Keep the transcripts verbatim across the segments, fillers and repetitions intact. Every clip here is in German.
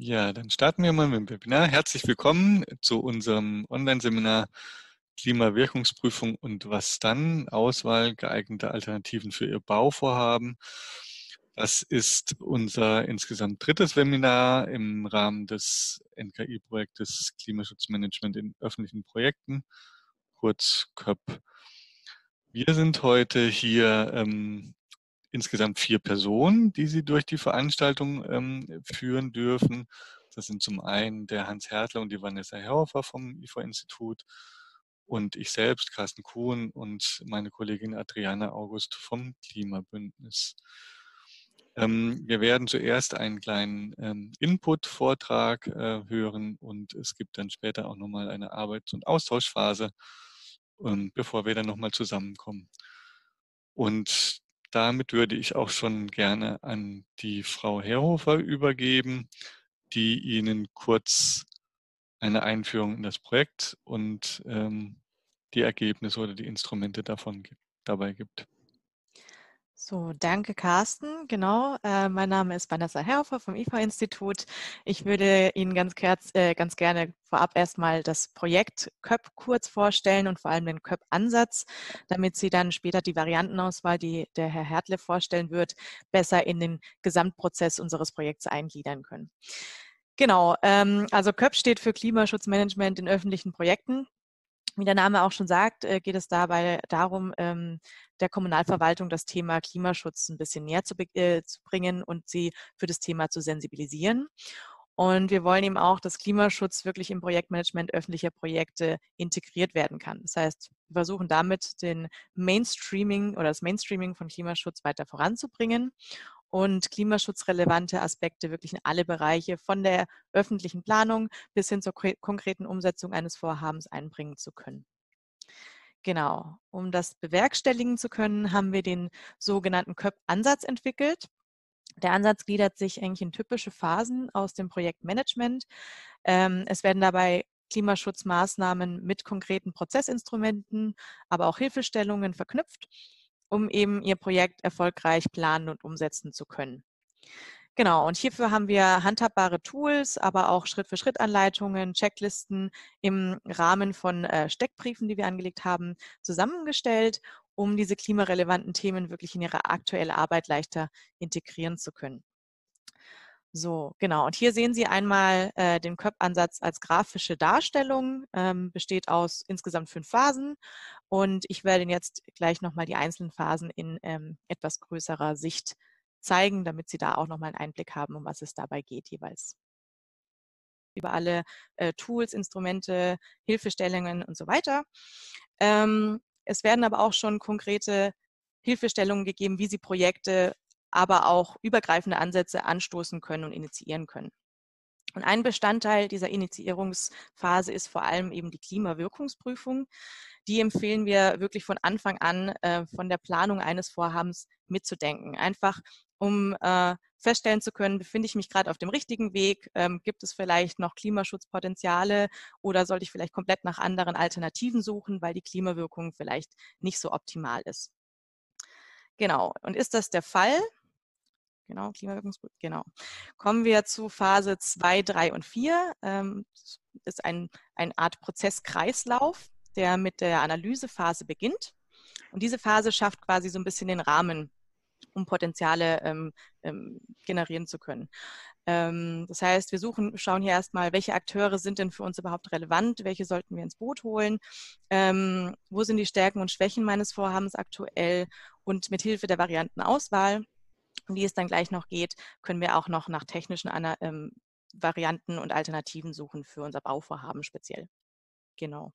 Ja, dann starten wir mal mit dem Webinar. Herzlich willkommen zu unserem Online-Seminar Klimawirkungsprüfung und was dann? Auswahl geeigneter Alternativen für Ihr Bauvorhaben. Das ist unser insgesamt drittes Webinar im Rahmen des N K I-Projektes Klimaschutzmanagement in öffentlichen Projekten, kurz K Ö P. Wir sind heute hier ähm, insgesamt vier Personen, die Sie durch die Veranstaltung ähm, führen dürfen. Das sind zum einen der Hans Hertler und die Vanessa Herhofer vom I F A-Institut und ich selbst, Carsten Kuhn, und meine Kollegin Adriana August vom Klimabündnis. Ähm, wir werden zuerst einen kleinen ähm, Input-Vortrag äh, hören und es gibt dann später auch nochmal eine Arbeits- und Austauschphase, ähm, bevor wir dann nochmal zusammenkommen. Und damit würde ich auch schon gerne an die Frau Herhofer übergeben, die Ihnen kurz eine Einführung in das Projekt und ähm, die Ergebnisse oder die Instrumente davon gibt, dabei gibt. So, danke Carsten. Genau, äh, mein Name ist Vanessa Herhofer vom I F A-Institut. Ich würde Ihnen ganz, kurz, äh, ganz gerne vorab erstmal das Projekt K Ö P kurz vorstellen und vor allem den K Ö P-Ansatz, damit Sie dann später die Variantenauswahl, die der Herr Hertle vorstellen wird, besser in den Gesamtprozess unseres Projekts eingliedern können. Genau, ähm, also K Ö P steht für Klimaschutzmanagement in öffentlichen Projekten. Wie der Name auch schon sagt, geht es dabei darum, der Kommunalverwaltung das Thema Klimaschutz ein bisschen näher zu, äh, zu bringen und sie für das Thema zu sensibilisieren. Und wir wollen eben auch, dass Klimaschutz wirklich im Projektmanagement öffentlicher Projekte integriert werden kann. Das heißt, wir versuchen damit den Mainstreaming oder das Mainstreaming von Klimaschutz weiter voranzubringen und klimaschutzrelevante Aspekte wirklich in alle Bereiche von der öffentlichen Planung bis hin zur konkreten Umsetzung eines Vorhabens einbringen zu können. Genau, um das bewerkstelligen zu können, haben wir den sogenannten K Ö P-Ansatz entwickelt. Der Ansatz gliedert sich eigentlich in typische Phasen aus dem Projektmanagement. Ähm, es werden dabei Klimaschutzmaßnahmen mit konkreten Prozessinstrumenten, aber auch Hilfestellungen verknüpft, um eben Ihr Projekt erfolgreich planen und umsetzen zu können. Genau, und hierfür haben wir handhabbare Tools, aber auch Schritt-für-Schritt-Anleitungen, Checklisten im Rahmen von äh, Steckbriefen, die wir angelegt haben, zusammengestellt, um diese klimarelevanten Themen wirklich in ihre aktuelle Arbeit leichter integrieren zu können. So, genau. Und hier sehen Sie einmal äh, den K Ö P-Ansatz als grafische Darstellung, ähm, besteht aus insgesamt fünf Phasen. Und ich werde Ihnen jetzt gleich nochmal die einzelnen Phasen in ähm, etwas größerer Sicht zeigen, damit Sie da auch nochmal einen Einblick haben, um was es dabei geht jeweils. Über alle äh, Tools, Instrumente, Hilfestellungen und so weiter. Ähm, es werden aber auch schon konkrete Hilfestellungen gegeben, wie Sie Projekte, aber auch übergreifende Ansätze anstoßen können und initiieren können. Und ein Bestandteil dieser Initiierungsphase ist vor allem eben die Klimawirkungsprüfung. Die empfehlen wir wirklich von Anfang an äh, von der Planung eines Vorhabens mitzudenken. Einfach um äh, feststellen zu können, befinde ich mich gerade auf dem richtigen Weg, ähm, gibt es vielleicht noch Klimaschutzpotenziale oder sollte ich vielleicht komplett nach anderen Alternativen suchen, weil die Klimawirkung vielleicht nicht so optimal ist. Genau, und ist das der Fall? Genau, Klimawirkungsprüfung, genau. Kommen wir zu Phase zwei, drei und vier. Ähm, das ist ein, eine Art Prozesskreislauf, der mit der Analysephase beginnt. Und diese Phase schafft quasi so ein bisschen den Rahmen, um Potenziale ähm, ähm, generieren zu können. Ähm, das heißt, wir suchen, schauen hier erstmal, welche Akteure sind denn für uns überhaupt relevant, welche sollten wir ins Boot holen, ähm, wo sind die Stärken und Schwächen meines Vorhabens aktuell und mit Hilfe der Variantenauswahl, um die es dann gleich noch geht, können wir auch noch nach technischen ähm, Varianten und Alternativen suchen für unser Bauvorhaben speziell. Genau.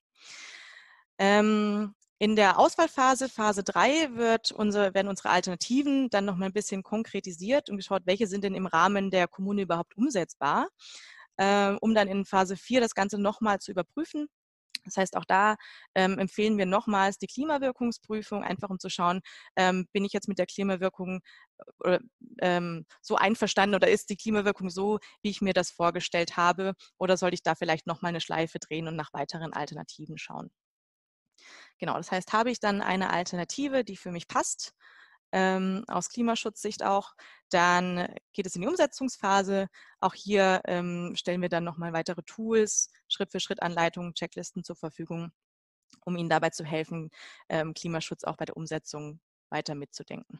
Ähm, in der Auswahlphase, Phase drei, wird unsere, werden unsere Alternativen dann noch mal ein bisschen konkretisiert und geschaut, welche sind denn im Rahmen der Kommune überhaupt umsetzbar, äh, um dann in Phase vier das Ganze nochmal zu überprüfen. Das heißt, auch da ähm, empfehlen wir nochmals die Klimawirkungsprüfung, einfach um zu schauen, ähm, bin ich jetzt mit der Klimawirkung äh, ähm, so einverstanden oder ist die Klimawirkung so, wie ich mir das vorgestellt habe, oder sollte ich da vielleicht nochmal eine Schleife drehen und nach weiteren Alternativen schauen. Genau, das heißt, habe ich dann eine Alternative, die für mich passt, ähm, aus Klimaschutzsicht auch. Dann geht es in die Umsetzungsphase. Auch hier ähm, stellen wir dann nochmal weitere Tools, Schritt-für-Schritt-Anleitungen, Checklisten zur Verfügung, um Ihnen dabei zu helfen, ähm, Klimaschutz auch bei der Umsetzung weiter mitzudenken.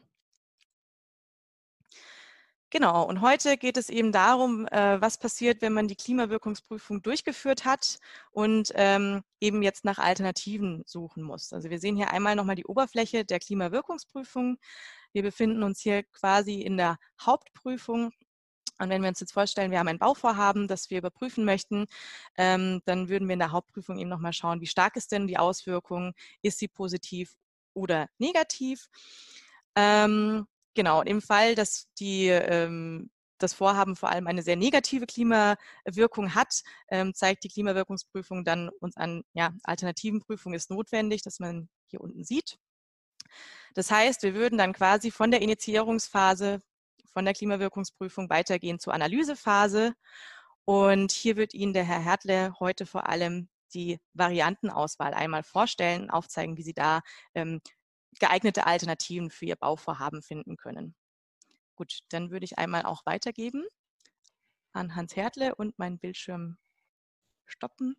Genau, und heute geht es eben darum, äh, was passiert, wenn man die Klimawirkungsprüfung durchgeführt hat und ähm, eben jetzt nach Alternativen suchen muss. Also wir sehen hier einmal nochmal die Oberfläche der Klimawirkungsprüfung. Wir befinden uns hier quasi in der Hauptprüfung. Und wenn wir uns jetzt vorstellen, wir haben ein Bauvorhaben, das wir überprüfen möchten, ähm, dann würden wir in der Hauptprüfung eben nochmal schauen, wie stark ist denn die Auswirkung, ist sie positiv oder negativ. Ähm, genau, im Fall, dass die, ähm, das Vorhaben vor allem eine sehr negative Klimawirkung hat, ähm, zeigt die Klimawirkungsprüfung dann uns an, ja, Alternativenprüfung ist notwendig, dass man hier unten sieht. Das heißt, wir würden dann quasi von der Initiierungsphase, von der Klimawirkungsprüfung weitergehen zur Analysephase. Und hier wird Ihnen der Herr Hertle heute vor allem die Variantenauswahl einmal vorstellen, aufzeigen, wie Sie da ähm, geeignete Alternativen für Ihr Bauvorhaben finden können. Gut, dann würde ich einmal auch weitergeben an Hans Hertle und meinen Bildschirm stoppen.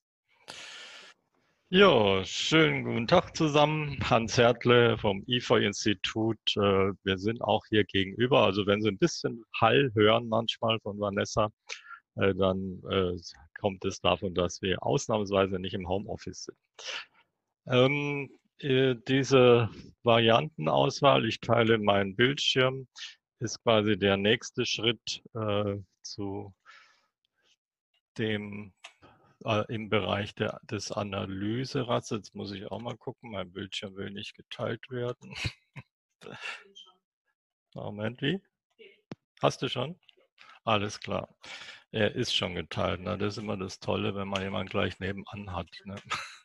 Ja, schönen guten Tag zusammen. Hans Hertle vom I F A-Institut. Wir sind auch hier gegenüber. Also wenn Sie ein bisschen Hall hören manchmal von Vanessa, dann kommt es davon, dass wir ausnahmsweise nicht im Homeoffice sind. Ähm, diese Variantenauswahl, ich teile meinen Bildschirm, ist quasi der nächste Schritt äh, zu dem äh, im Bereich der, des Analyserats. Jetzt muss ich auch mal gucken, mein Bildschirm will nicht geteilt werden. Moment, wie? Hast du schon? Alles klar. Er ist schon geteilt. Ne? Das ist immer das Tolle, wenn man jemanden gleich nebenan hat. Ne?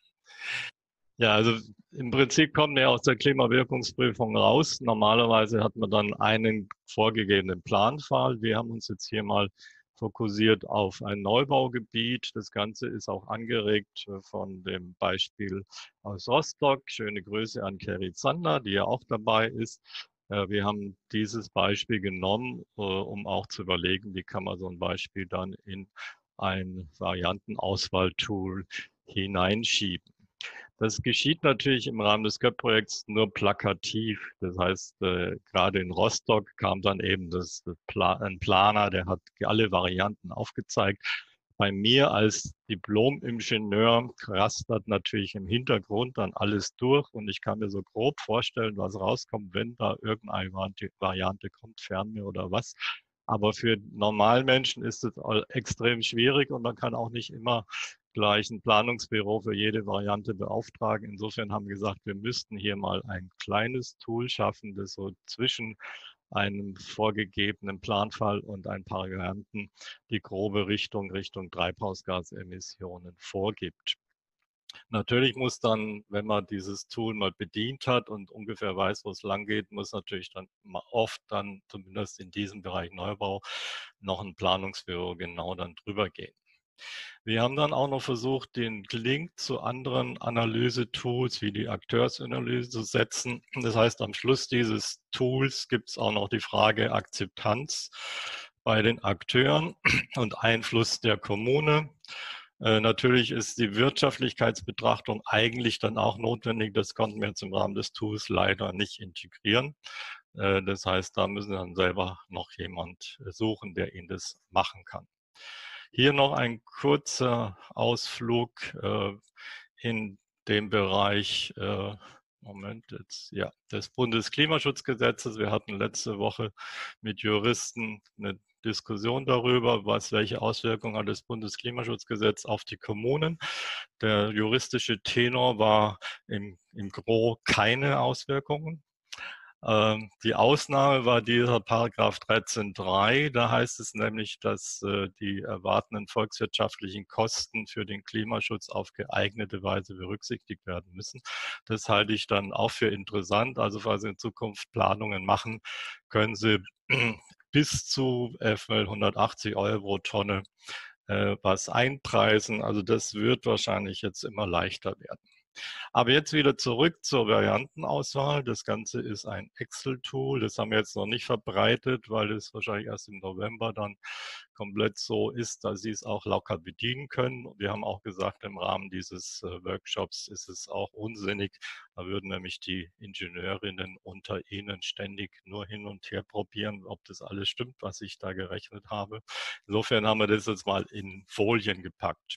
Ja, also im Prinzip kommt er aus der Klimawirkungsprüfung raus. Normalerweise hat man dann einen vorgegebenen Planfall. Wir haben uns jetzt hier mal fokussiert auf ein Neubaugebiet. Das Ganze ist auch angeregt von dem Beispiel aus Rostock. Schöne Grüße an Kerry Zander, die ja auch dabei ist. Wir haben dieses Beispiel genommen, um auch zu überlegen, wie kann man so ein Beispiel dann in ein Variantenauswahltool hineinschieben. Das geschieht natürlich im Rahmen des K Ö P-Projekts nur plakativ. Das heißt, äh, gerade in Rostock kam dann eben das, das Pla ein Planer, der hat alle Varianten aufgezeigt. Bei mir als Diplom-Ingenieur rastert natürlich im Hintergrund dann alles durch und ich kann mir so grob vorstellen, was rauskommt, wenn da irgendeine Variante kommt, Fernmehr oder was. Aber für Normalmenschen ist es extrem schwierig und man kann auch nicht immer gleich ein Planungsbüro für jede Variante beauftragen. Insofern haben wir gesagt, wir müssten hier mal ein kleines Tool schaffen, das so zwischen einem vorgegebenen Planfall und ein paar Varianten die grobe Richtung, Richtung Treibhausgasemissionen vorgibt. Natürlich muss dann, wenn man dieses Tool mal bedient hat und ungefähr weiß, wo es lang geht, muss natürlich dann oft dann, zumindest in diesem Bereich Neubau, noch ein Planungsbüro genau dann drüber gehen. Wir haben dann auch noch versucht, den Link zu anderen Analyse-Tools wie die Akteursanalyse zu setzen. Das heißt, am Schluss dieses Tools gibt es auch noch die Frage Akzeptanz bei den Akteuren und Einfluss der Kommune. Äh, natürlich ist die Wirtschaftlichkeitsbetrachtung eigentlich dann auch notwendig. Das konnten wir jetzt im Rahmen des Tools leider nicht integrieren. Äh, das heißt, da müssen wir dann selber noch jemand suchen, der Ihnen das machen kann. Hier noch ein kurzer Ausflug äh, in dem Bereich äh, Moment jetzt, ja, des Bundesklimaschutzgesetzes. Wir hatten letzte Woche mit Juristen eine Diskussion darüber, was, welche Auswirkungen hat das Bundesklimaschutzgesetz auf die Kommunen. Der juristische Tenor war im, im Gros keine Auswirkungen. Die Ausnahme war dieser Paragraph dreizehn Absatz drei. Da heißt es nämlich, dass äh, die erwartenden volkswirtschaftlichen Kosten für den Klimaschutz auf geeignete Weise berücksichtigt werden müssen. Das halte ich dann auch für interessant. Also falls Sie in Zukunft Planungen machen, können Sie bis zu hundertachtzig Euro pro Tonne äh, was einpreisen. Also das wird wahrscheinlich jetzt immer leichter werden. Aber jetzt wieder zurück zur Variantenauswahl. Das Ganze ist ein Excel-Tool. Das haben wir jetzt noch nicht verbreitet, weil es wahrscheinlich erst im November dann komplett so ist, dass Sie es auch locker bedienen können. Wir haben auch gesagt, im Rahmen dieses äh, Workshops ist es auch unsinnig. Da würden nämlich die Ingenieurinnen unter Ihnen ständig nur hin und her probieren, ob das alles stimmt, was ich da gerechnet habe. Insofern haben wir das jetzt mal in Folien gepackt.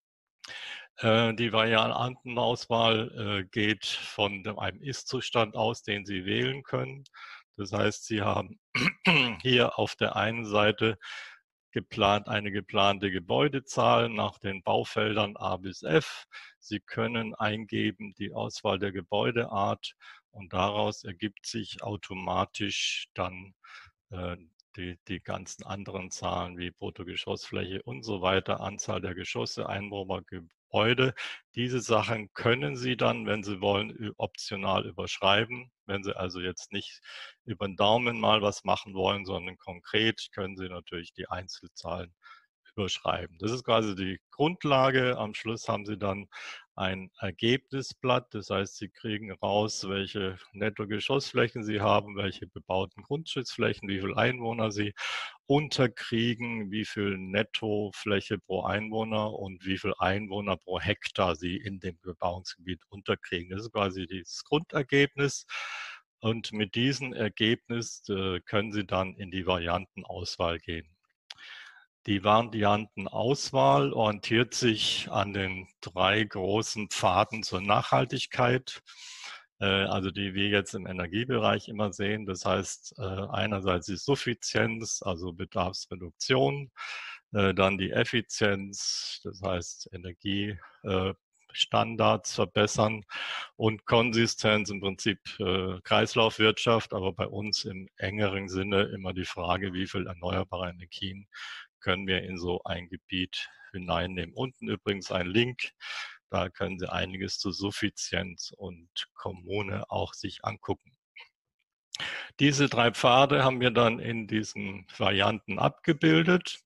Die Variantenauswahl äh, geht von einem Ist-Zustand aus, den Sie wählen können. Das heißt, Sie haben hier auf der einen Seite geplant, eine geplante Gebäudezahl nach den Baufeldern A bis F. Sie können eingeben die Auswahl der Gebäudeart und daraus ergibt sich automatisch dann äh, die, die ganzen anderen Zahlen wie Bruttogeschossfläche und so weiter, Anzahl der Geschosse, Einwohnergebäude. Diese Sachen können Sie dann, wenn Sie wollen, optional überschreiben. Wenn Sie also jetzt nicht über den Daumen mal was machen wollen, sondern konkret, können Sie natürlich die Einzelzahlen überschreiben. Das ist quasi die Grundlage. Am Schluss haben Sie dann ein Ergebnisblatt. Das heißt, Sie kriegen raus, welche Nettogeschossflächen Sie haben, welche bebauten Grundstücksflächen, wie viele Einwohner Sie unterkriegen, wie viel Nettofläche pro Einwohner und wie viele Einwohner pro Hektar Sie in dem Bebauungsgebiet unterkriegen. Das ist quasi das Grundergebnis. Und mit diesem Ergebnis äh, können Sie dann in die Variantenauswahl gehen. Die Variantenauswahl orientiert sich an den drei großen Pfaden zur Nachhaltigkeit, äh, also die wir jetzt im Energiebereich immer sehen. Das heißt, äh, einerseits die Suffizienz, also Bedarfsreduktion, äh, dann die Effizienz, das heißt Energiestandards äh, verbessern und Konsistenz, im Prinzip äh, Kreislaufwirtschaft, aber bei uns im engeren Sinne immer die Frage, wie viel erneuerbare Energien können wir in so ein Gebiet hineinnehmen. Unten übrigens ein Link, da können Sie einiges zu Suffizienz und Kommune auch sich angucken. Diese drei Pfade haben wir dann in diesen Varianten abgebildet.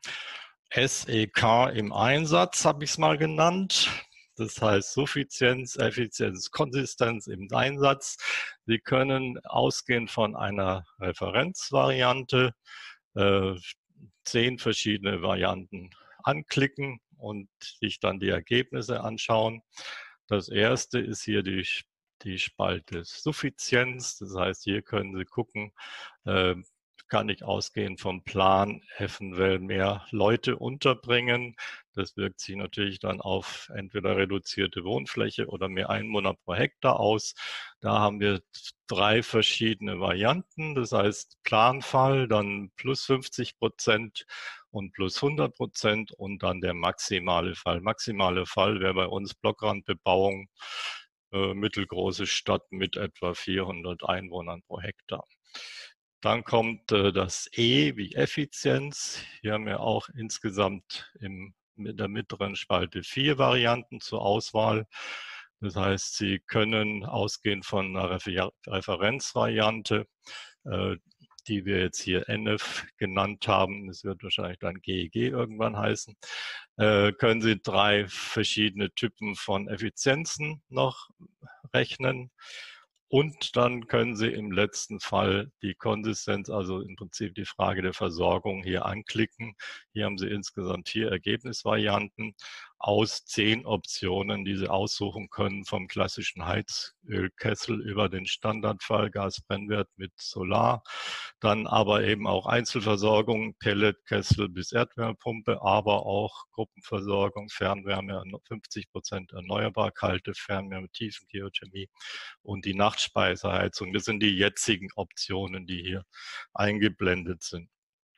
S E K im Einsatz habe ich es mal genannt. Das heißt Suffizienz, Effizienz, Konsistenz im Einsatz. Sie können ausgehend von einer Referenzvariante äh, zehn verschiedene Varianten anklicken und sich dann die Ergebnisse anschauen. Das erste ist hier die, die Spalte Suffizienz. Das heißt, hier können Sie gucken, äh, kann ich ausgehend vom Plan eventuell mehr Leute unterbringen. Das wirkt sich natürlich dann auf entweder reduzierte Wohnfläche oder mehr Einwohner pro Hektar aus. Da haben wir drei verschiedene Varianten. Das heißt Planfall, dann plus fünfzig Prozent und plus hundert Prozent und dann der maximale Fall. Maximale Fall wäre bei uns Blockrandbebauung, äh, mittelgroße Stadt mit etwa vierhundert Einwohnern pro Hektar. Dann kommt äh, das E wie Effizienz. Hier haben wir auch insgesamt im, in der mittleren Spalte vier Varianten zur Auswahl. Das heißt, Sie können ausgehend von einer Refer Referenzvariante, äh, die wir jetzt hier N F genannt haben, das wird wahrscheinlich dann G E G irgendwann heißen, äh, können Sie drei verschiedene Typen von Effizienzen noch rechnen. Und dann können Sie im letzten Fall die Konsistenz, also im Prinzip die Frage der Versorgung hier anklicken. Hier haben Sie insgesamt vier Ergebnisvarianten aus zehn Optionen, die Sie aussuchen können, vom klassischen Heizölkessel über den Standardfall Gasbrennwert mit Solar, dann aber eben auch Einzelversorgung, Pelletkessel bis Erdwärmepumpe, aber auch Gruppenversorgung, Fernwärme, fünfzig Prozent erneuerbar, kalte Fernwärme, Tiefengeothermie und die Nachtspeiseheizung. Das sind die jetzigen Optionen, die hier eingeblendet sind.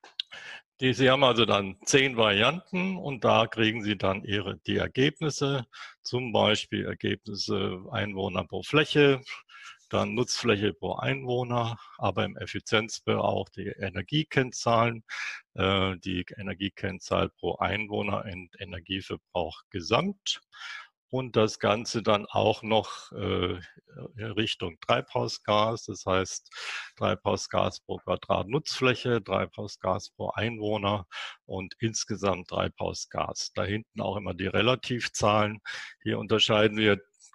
Die, Sie haben also dann zehn Varianten und da kriegen Sie dann Ihre, die Ergebnisse, zum Beispiel Ergebnisse Einwohner pro Fläche, dann Nutzfläche pro Einwohner, aber im Effizienzbereich auch die Energiekennzahlen, äh, die Energiekennzahl pro Einwohner und Energieverbrauch gesamt. Und das Ganze dann auch noch äh, Richtung Treibhausgas, das heißt Treibhausgas pro Quadrat Nutzfläche, Treibhausgas pro Einwohner und insgesamt Treibhausgas. Da hinten auch immer die Relativzahlen. Hier unterscheiden wir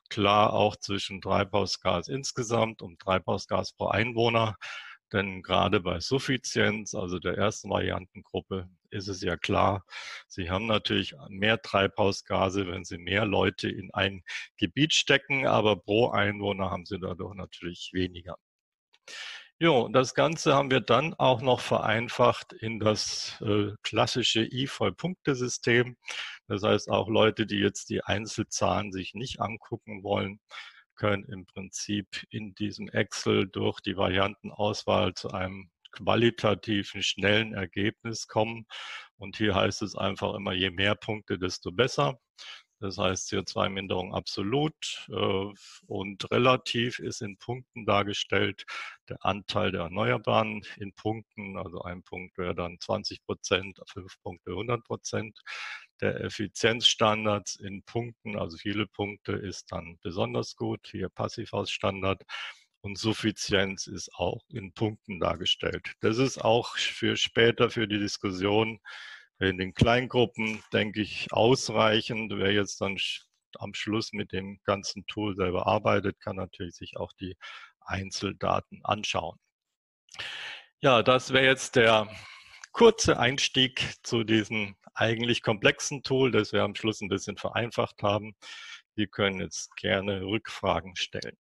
klar auch zwischen Treibhausgas insgesamt und Treibhausgas pro Einwohner. Denn gerade bei Suffizienz, also der ersten Variantengruppe, ist es ja klar, Sie haben natürlich mehr Treibhausgase, wenn Sie mehr Leute in ein Gebiet stecken, aber pro Einwohner haben Sie dadurch natürlich weniger. Jo, das Ganze haben wir dann auch noch vereinfacht in das äh, klassische I V Punktesystem. Das heißt, auch Leute, die jetzt die Einzelzahlen sich nicht angucken wollen, können im Prinzip in diesem Excel durch die Variantenauswahl zu einem qualitativen, schnellen Ergebnis kommen. Und hier heißt es einfach immer, je mehr Punkte, desto besser. Das heißt, C O zwei Minderung absolut äh, und relativ ist in Punkten dargestellt. Der Anteil der Erneuerbaren in Punkten, also ein Punkt wäre dann zwanzig Prozent, fünf Punkte hundert Prozent. Der Effizienzstandards in Punkten, also viele Punkte, ist dann besonders gut, hier Passivhausstandard. Und Suffizienz ist auch in Punkten dargestellt. Das ist auch für später für die Diskussion in den Kleingruppen, denke ich, ausreichend. Wer jetzt dann am Schluss mit dem ganzen Tool selber arbeitet, kann natürlich sich auch die Einzeldaten anschauen. Ja, das wäre jetzt der kurze Einstieg zu diesem eigentlich komplexen Tool, das wir am Schluss ein bisschen vereinfacht haben. Sie können jetzt gerne Rückfragen stellen.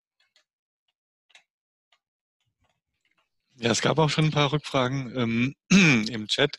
Ja, es gab auch schon ein paar Rückfragen ähm, im Chat.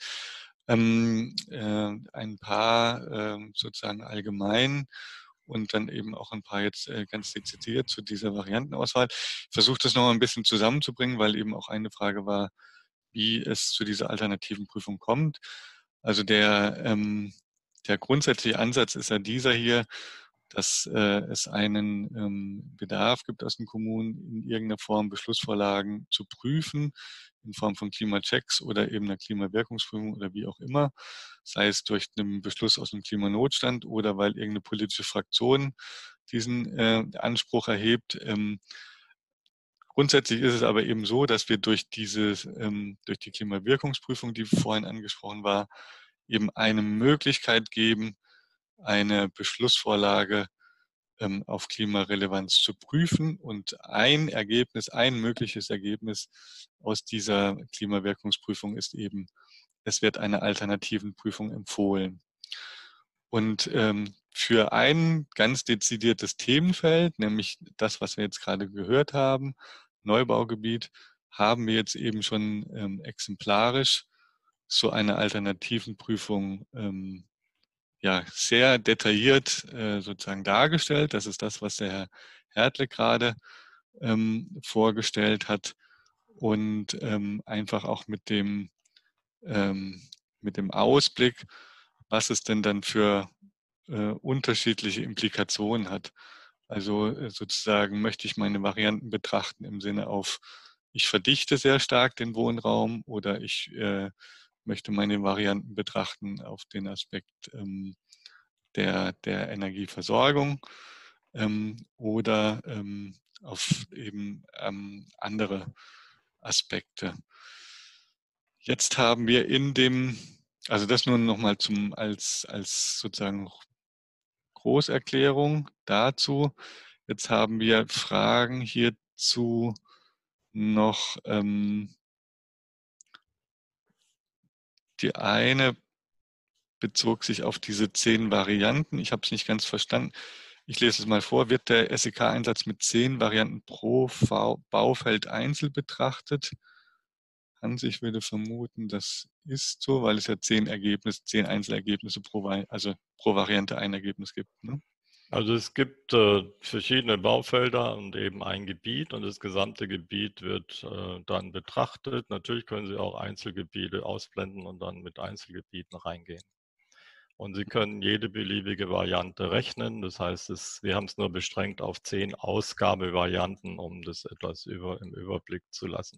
Ähm, äh, ein paar äh, sozusagen allgemein und dann eben auch ein paar jetzt äh, ganz dezidiert zu dieser Variantenauswahl. Ich versuche das noch ein bisschen zusammenzubringen, weil eben auch eine Frage war, wie es zu dieser alternativen Prüfung kommt. Also der, ähm, der grundsätzliche Ansatz ist ja dieser hier, dass äh, es einen ähm, Bedarf gibt aus den Kommunen, in irgendeiner Form Beschlussvorlagen zu prüfen, in Form von Klimachecks oder eben einer Klimawirkungsprüfung oder wie auch immer, sei es durch einen Beschluss aus dem Klimanotstand oder weil irgendeine politische Fraktion diesen äh, Anspruch erhebt. Ähm, grundsätzlich ist es aber eben so, dass wir durch diese, ähm, durch die Klimawirkungsprüfung, die vorhin angesprochen war, eben eine Möglichkeit geben, eine Beschlussvorlage ähm, auf Klimarelevanz zu prüfen. Und ein Ergebnis, ein mögliches Ergebnis aus dieser Klimawirkungsprüfung ist eben, es wird eine alternativen Prüfung empfohlen. Und ähm, für ein ganz dezidiertes Themenfeld, nämlich das, was wir jetzt gerade gehört haben, Neubaugebiet, haben wir jetzt eben schon ähm, exemplarisch so eine alternativen Prüfung ähm, ja, sehr detailliert äh, sozusagen dargestellt. Das ist das, was der Herr Hertle gerade ähm, vorgestellt hat und ähm, einfach auch mit dem, ähm, mit dem Ausblick, was es denn dann für äh, unterschiedliche Implikationen hat. Also äh, sozusagen möchte ich meine Varianten betrachten im Sinne auf, ich verdichte sehr stark den Wohnraum oder ich äh, möchte meine Varianten betrachten auf den Aspekt ähm, der, der Energieversorgung ähm, oder ähm, auf eben ähm, andere Aspekte. Jetzt haben wir in dem, also das nur nochmal zum als, als sozusagen Großerklärung dazu. Jetzt haben wir Fragen hierzu noch. Ähm, die eine bezog sich auf diese zehn Varianten. Ich habe es nicht ganz verstanden. Ich lese es mal vor. Wird der S E K-Einsatz mit zehn Varianten pro Baufeld einzeln betrachtet? Hans, ich würde vermuten, das ist so, weil es ja zehn Ergebnisse, zehn Einzelergebnisse pro, also pro Variante ein Ergebnis gibt. Ne? Also es gibt äh, verschiedene Baufelder und eben ein Gebiet und das gesamte Gebiet wird äh, dann betrachtet. Natürlich können Sie auch Einzelgebiete ausblenden und dann mit Einzelgebieten reingehen. Und Sie können jede beliebige Variante rechnen. Das heißt, es, wir haben es nur beschränkt auf zehn Ausgabevarianten, um das etwas über, im Überblick zu lassen.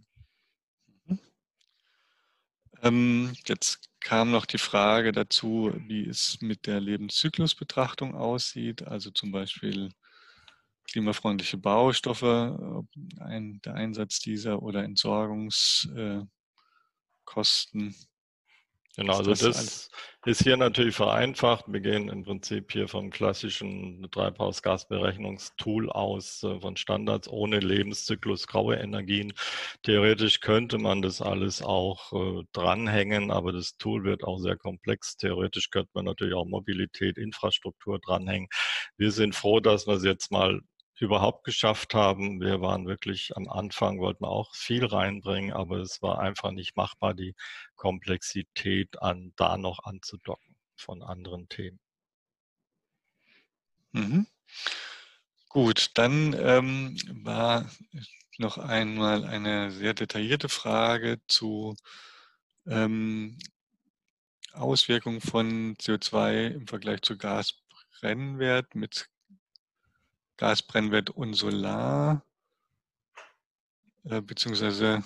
Ähm, jetzt kam noch die Frage dazu, wie es mit der Lebenszyklusbetrachtung aussieht, also zum Beispiel klimafreundliche Baustoffe, ein, der Einsatz dieser oder Entsorgungskosten. Genau, also das ist hier natürlich vereinfacht. Wir gehen im Prinzip hier vom klassischen Treibhausgasberechnungstool aus, von Standards ohne Lebenszyklus, graue Energien. Theoretisch könnte man das alles auch äh, dranhängen, aber das Tool wird auch sehr komplex. Theoretisch könnte man natürlich auch Mobilität, Infrastruktur dranhängen. Wir sind froh, dass wir es jetzt mal überhaupt geschafft haben. Wir waren wirklich am Anfang, wollten wir auch viel reinbringen, aber es war einfach nicht machbar, die Komplexität an da noch anzudocken von anderen Themen. Mhm. Gut, dann ähm, war noch einmal eine sehr detaillierte Frage zu ähm, Auswirkungen von C O zwei im Vergleich zu Gasbrennwert mit Gasbrennwert und Solar, äh, beziehungsweise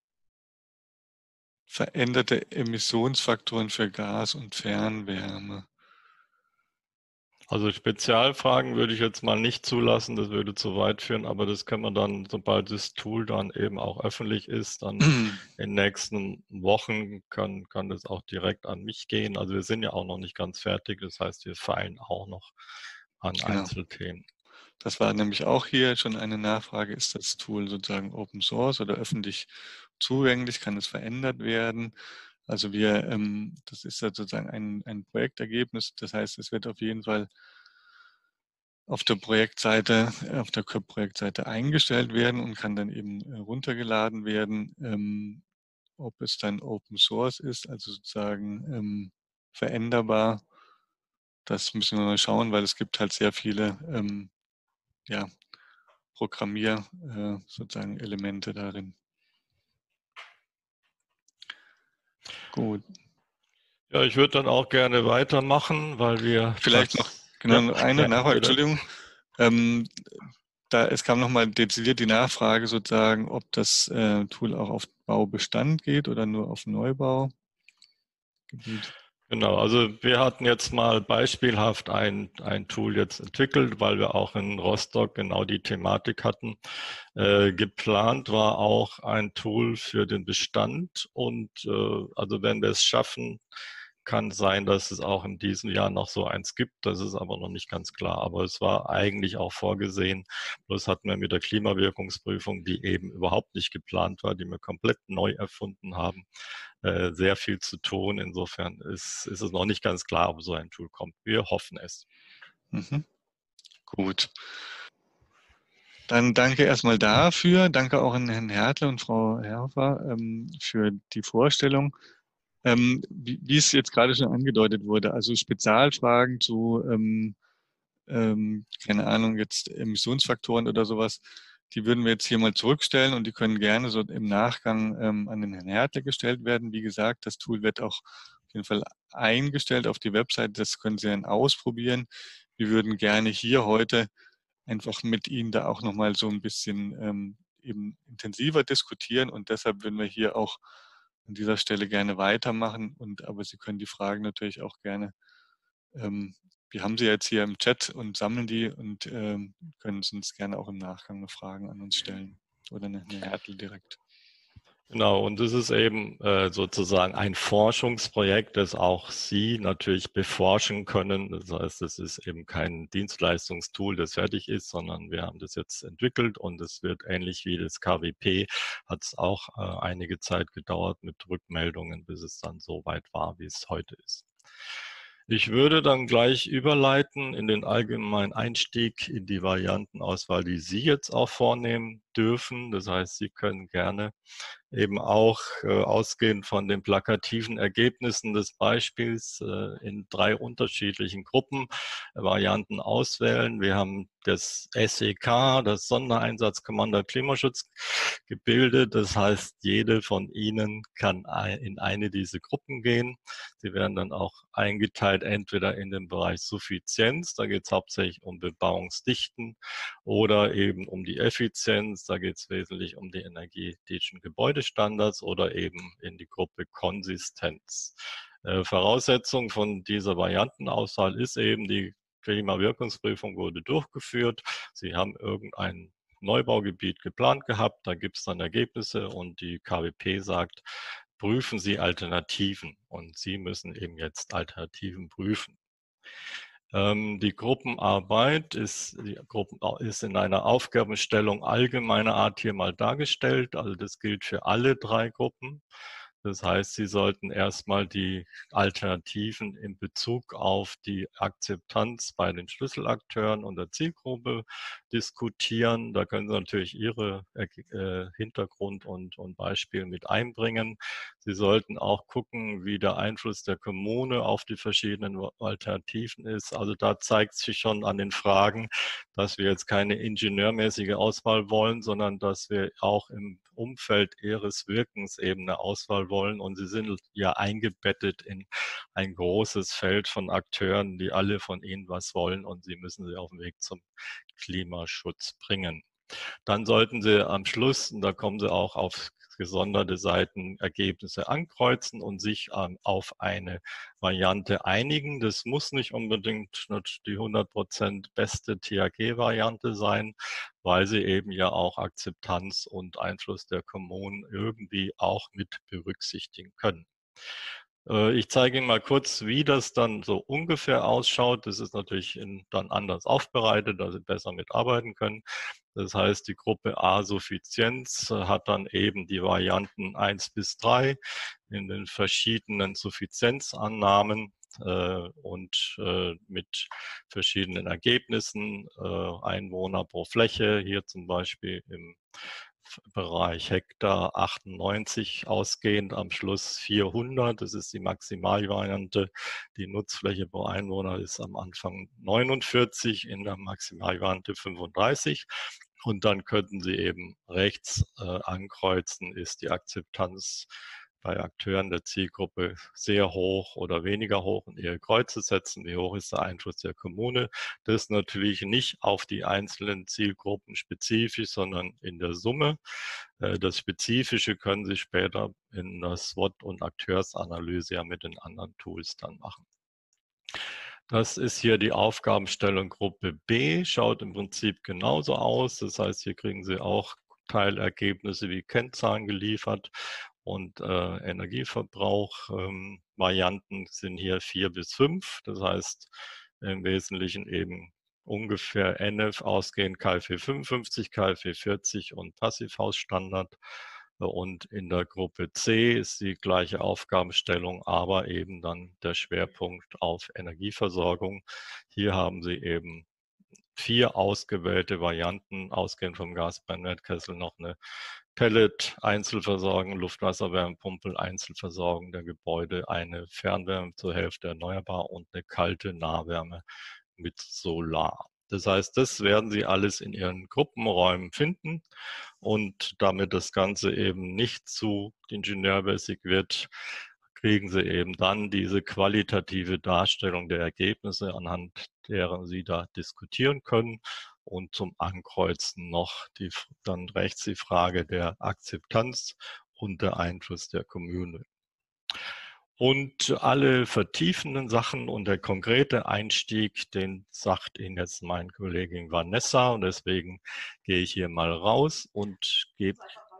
veränderte Emissionsfaktoren für Gas und Fernwärme. Also Spezialfragen würde ich jetzt mal nicht zulassen, das würde zu weit führen, aber das können wir dann, sobald das Tool dann eben auch öffentlich ist, dann in den nächsten Wochen kann, kann das auch direkt an mich gehen. Also wir sind ja auch noch nicht ganz fertig, das heißt, wir feilen auch noch an Genau. Einzelthemen. Das war nämlich auch hier schon eine Nachfrage, ist das Tool sozusagen Open Source oder öffentlich zugänglich, kann es verändert werden? Also wir, ähm, das ist ja sozusagen ein, ein Projektergebnis, das heißt, es wird auf jeden Fall auf der Projektseite, auf der C O P-Projektseite eingestellt werden und kann dann eben äh, runtergeladen werden. Ähm, ob es dann Open Source ist, also sozusagen ähm, veränderbar, das müssen wir mal schauen, weil es gibt halt sehr viele ähm, ja, Programmier äh, sozusagen Elemente darin. Gut. Ja, ich würde dann auch gerne weitermachen, weil wir vielleicht noch genau ja, eine ja, Nachfrage, bitte. Entschuldigung. Ähm, da es kam nochmal dezidiert die Nachfrage sozusagen, ob das äh, Tool auch auf Baubestand geht oder nur auf Neubaugebiet. Genau, also wir hatten jetzt mal beispielhaft ein, ein Tool jetzt entwickelt, weil wir auch in Rostock genau die Thematik hatten. Äh, geplant war auch ein Tool für den Bestand und äh, also wenn wir es schaffen, kann sein, dass es auch in diesem Jahr noch so eins gibt. Das ist aber noch nicht ganz klar. Aber es war eigentlich auch vorgesehen. Bloß hatten wir mit der Klimawirkungsprüfung, die eben überhaupt nicht geplant war, die wir komplett neu erfunden haben, äh, sehr viel zu tun. Insofern ist, ist es noch nicht ganz klar, ob so ein Tool kommt. Wir hoffen es. Mhm. Gut. Dann danke erstmal dafür. Danke auch an Herrn Hertle und Frau Herfer ähm, für die Vorstellung. Ähm, wie, wie es jetzt gerade schon angedeutet wurde, also Spezialfragen zu, ähm, ähm, keine Ahnung, jetzt Emissionsfaktoren oder sowas, die würden wir jetzt hier mal zurückstellen und die können gerne so im Nachgang ähm, an den Herrn Hertle gestellt werden. Wie gesagt, das Tool wird auch auf jeden Fall eingestellt auf die Website. Das können Sie dann ausprobieren. Wir würden gerne hier heute einfach mit Ihnen da auch nochmal so ein bisschen ähm, eben intensiver diskutieren und deshalb würden wir hier auch an dieser Stelle gerne weitermachen und aber Sie können die Fragen natürlich auch gerne, ähm, wir haben sie jetzt hier im Chat und sammeln die und ähm, können uns gerne auch im Nachgang noch Fragen an uns stellen oder eine Hertel direkt. Genau, und das ist eben äh, sozusagen ein Forschungsprojekt, das auch Sie natürlich beforschen können. Das heißt, es ist eben kein Dienstleistungstool, das fertig ist, sondern wir haben das jetzt entwickelt und es wird ähnlich wie das K W P, hat es auch äh, einige Zeit gedauert mit Rückmeldungen, bis es dann so weit war, wie es heute ist. Ich würde dann gleich überleiten in den allgemeinen Einstieg in die Variantenauswahl, die Sie jetzt auch vornehmen dürfen. Das heißt, Sie können gerne eben auch äh, ausgehend von den plakativen Ergebnissen des Beispiels äh, in drei unterschiedlichen Gruppen äh, Varianten auswählen. Wir haben das S E K, das Sondereinsatzkommando Klimaschutz, gebildet. Das heißt, jede von Ihnen kann in eine dieser Gruppen gehen. Sie werden dann auch eingeteilt, entweder in den Bereich Suffizienz, da geht es hauptsächlich um Bebauungsdichten, oder eben um die Effizienz, da geht es wesentlich um die energetischen Gebäudestandards, oder eben in die Gruppe Konsistenz. Äh, Voraussetzung von dieser Variantenauswahl ist eben, die Klimawirkungsprüfung wurde durchgeführt. Sie haben irgendein Neubaugebiet geplant gehabt, da gibt es dann Ergebnisse und die K W P sagt, prüfen Sie Alternativen und Sie müssen eben jetzt Alternativen prüfen. Ähm, die Gruppenarbeit ist, die Gruppen, ist in einer Aufgabenstellung allgemeiner Art hier mal dargestellt. Also das gilt für alle drei Gruppen. Das heißt, Sie sollten erstmal die Alternativen in Bezug auf die Akzeptanz bei den Schlüsselakteuren und der Zielgruppe diskutieren. Da können Sie natürlich Ihre äh, Hintergrund und, und Beispiele mit einbringen. Sie sollten auch gucken, wie der Einfluss der Kommune auf die verschiedenen Alternativen ist. Also da zeigt sich schon an den Fragen, dass wir jetzt keine ingenieurmäßige Auswahl wollen, sondern dass wir auch im Umfeld ihres Wirkens eben eine Auswahl wollen. Und sie sind ja eingebettet in ein großes Feld von Akteuren, die alle von ihnen was wollen und sie müssen sie auf den Weg zum Klimaschutz bringen. Dann sollten Sie am Schluss, und da kommen Sie auch auf gesonderte Seiten, Ergebnisse ankreuzen und sich ähm, auf eine Variante einigen. Das muss nicht unbedingt die hundert Prozent beste T H G-Variante sein, weil sie eben ja auch Akzeptanz und Einfluss der Kommunen irgendwie auch mit berücksichtigen können. Ich zeige Ihnen mal kurz, wie das dann so ungefähr ausschaut. Das ist natürlich in, dann anders aufbereitet, dass Sie besser mitarbeiten können. Das heißt, die Gruppe A Suffizienz hat dann eben die Varianten eins bis drei in den verschiedenen Suffizienzannahmen äh, und äh, mit verschiedenen Ergebnissen, äh, Einwohner pro Fläche, hier zum Beispiel im Bereich Hektar achtundneunzig ausgehend, am Schluss vierhundert, das ist die Maximalvariante. Die Nutzfläche pro Einwohner ist am Anfang neunundvierzig, in der Maximalvariante fünfunddreißig. Und dann könnten Sie eben rechts äh, ankreuzen, ist die Akzeptanz bei Akteuren der Zielgruppe sehr hoch oder weniger hoch und ihre Kreuze setzen. Wie hoch ist der Einfluss der Kommune? Das natürlich nicht auf die einzelnen Zielgruppen spezifisch, sondern in der Summe. Das Spezifische können Sie später in der SWOT- und Akteursanalyse ja mit den anderen Tools dann machen. Das ist hier die Aufgabenstellung Gruppe B, schaut im Prinzip genauso aus. Das heißt, hier kriegen Sie auch Teilergebnisse wie Kennzahlen geliefert und äh, Energieverbrauch. Ähm, Varianten sind hier vier bis fünf. Das heißt, im Wesentlichen eben ungefähr N F ausgehend K f W fünfundfünfzig, K f W vierzig und Passivhausstandard. Und in der Gruppe C ist die gleiche Aufgabenstellung, aber eben dann der Schwerpunkt auf Energieversorgung. Hier haben Sie eben vier ausgewählte Varianten, ausgehend vom Gasbrennwertkessel noch eine Pellet-Einzelversorgung, Luftwasserwärmepumpe, Einzelversorgung der Gebäude, eine Fernwärme zur Hälfte erneuerbar und eine kalte Nahwärme mit Solar. Das heißt, das werden Sie alles in Ihren Gruppenräumen finden und damit das Ganze eben nicht zu ingenieurmäßig wird, kriegen Sie eben dann diese qualitative Darstellung der Ergebnisse, anhand derer Sie da diskutieren können. Und zum Ankreuzen noch die, dann rechts die Frage der Akzeptanz und der Einfluss der Kommune. Und alle vertiefenden Sachen und der konkrete Einstieg, den sagt Ihnen jetzt meine Kollegin Vanessa. Und deswegen gehe ich hier mal raus und gebe...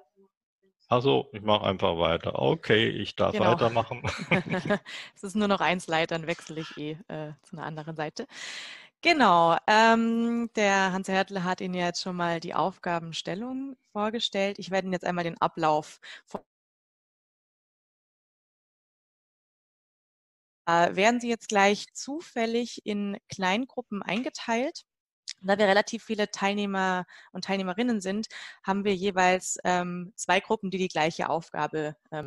Also, ich mache einfach weiter. Okay, ich darf genau. weitermachen. Es ist nur noch ein Slide, dann wechsle ich eh äh, zu einer anderen Seite. Genau, ähm, der Hans Hertel hat Ihnen jetzt schon mal die Aufgabenstellung vorgestellt. Ich werde Ihnen jetzt einmal den Ablauf vorstellen. Äh, werden Sie jetzt gleich zufällig in Kleingruppen eingeteilt. Da wir relativ viele Teilnehmer und Teilnehmerinnen sind, haben wir jeweils ähm, zwei Gruppen, die die gleiche Aufgabe ähm,